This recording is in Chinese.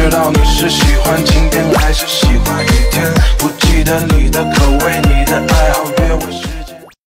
知道你是喜欢晴天还是喜欢雨天，不记得你的